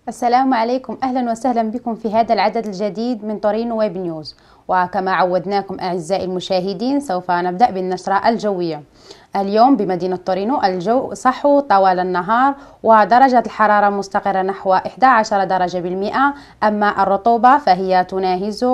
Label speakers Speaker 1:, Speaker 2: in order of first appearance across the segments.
Speaker 1: السلام عليكم، أهلا وسهلا بكم في هذا العدد الجديد من تورينو ويب نيوز. وكما عودناكم أعزائي المشاهدين، سوف نبدأ بالنشرة الجوية. اليوم بمدينة تورينو الجو صحو طوال النهار، ودرجة الحرارة مستقرة نحو 11 درجة بالمئة، أما الرطوبة فهي تناهز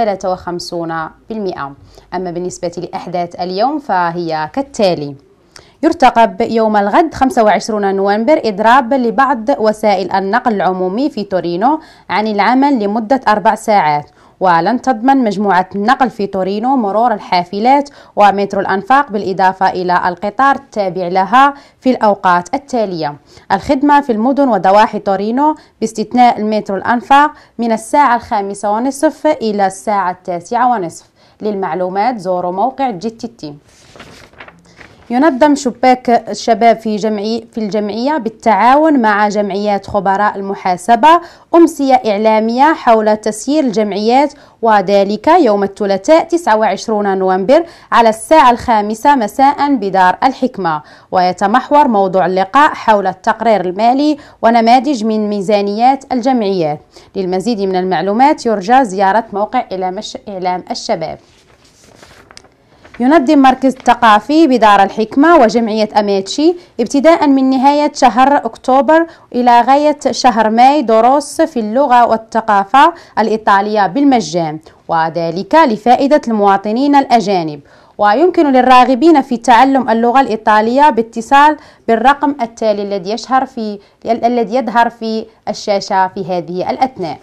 Speaker 1: 53%. أما بالنسبة لأحداث اليوم فهي كالتالي: يرتقب يوم الغد 25 نوفمبر إضراب لبعض وسائل النقل العمومي في تورينو عن العمل لمدة 4 ساعات، ولن تضمن مجموعة النقل في تورينو مرور الحافلات ومترو الأنفاق بالإضافة إلى القطار التابع لها في الأوقات التالية. الخدمة في المدن وضواحي تورينو باستثناء المترو الأنفاق من الساعة 5:30 إلى الساعة 9:30. للمعلومات زوروا موقع GTT. ينظم شباك الشباب في الجمعية بالتعاون مع جمعيات خبراء المحاسبة أمسية إعلامية حول تسيير الجمعيات، وذلك يوم الثلاثاء 29 نوفمبر على الساعة 5 مساء بدار الحكمة. ويتمحور موضوع اللقاء حول التقرير المالي ونماذج من ميزانيات الجمعيات. للمزيد من المعلومات يرجى زيارة موقع إعلام الشباب. ينظم مركز ثقافي بدار الحكمة وجمعية أميتشي ابتداء من نهاية شهر أكتوبر إلى غاية شهر ماي دروس في اللغة والثقافة الإيطالية بالمجان، وذلك لفائدة المواطنين الأجانب. ويمكن للراغبين في تعلم اللغة الإيطالية باتصال بالرقم التالي الذي يظهر في الشاشة في هذه الأثناء.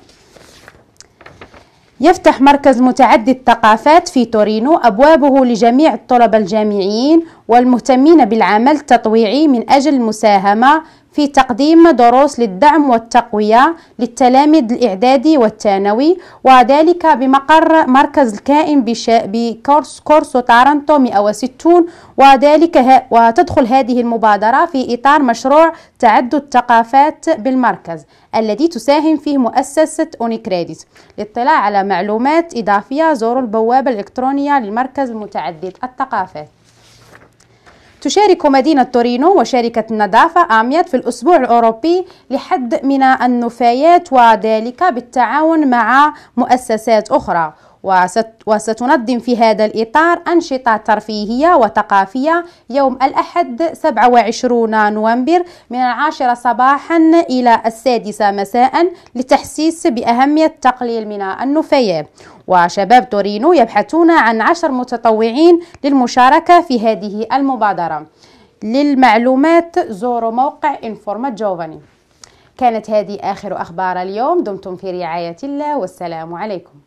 Speaker 1: يفتح مركز متعدد الثقافات في تورينو أبوابه لجميع الطلبة الجامعيين والمهتمين بالعمل التطوعي من أجل المساهمة في تقديم دروس للدعم والتقوية للتلاميذ الإعدادي والثانوي، وذلك بمقر مركز الكائن بكورسو تارنتو 160. وتدخل هذه المبادرة في إطار مشروع تعدد الثقافات بالمركز الذي تساهم فيه مؤسسة أونيكريديت. للاطلاع على معلومات إضافية زوروا البوابة الإلكترونية للمركز المتعدد الثقافات. تشارك مدينة تورينو وشركة النظافة آميات في الأسبوع الأوروبي لحد من النفايات، وذلك بالتعاون مع مؤسسات أخرى. وستنظم في هذا الإطار أنشطة ترفيهية وثقافية يوم الأحد 27 نوفمبر من 10 صباحا إلى 6 مساء للتحسيس بأهمية التقليل من النفايات. وشباب تورينو يبحثون عن 10 متطوعين للمشاركة في هذه المبادرة. للمعلومات زوروا موقع إنفورما جوفاني. كانت هذه آخر أخبار اليوم، دمتم في رعاية الله والسلام عليكم.